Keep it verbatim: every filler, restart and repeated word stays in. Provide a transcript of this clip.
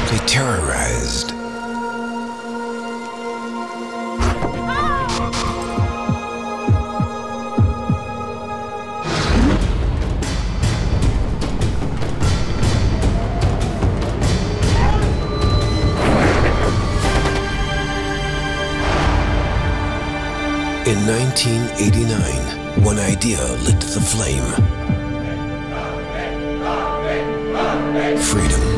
They terrorized. In nineteen eighty-nine, one idea lit the flame. Freedom.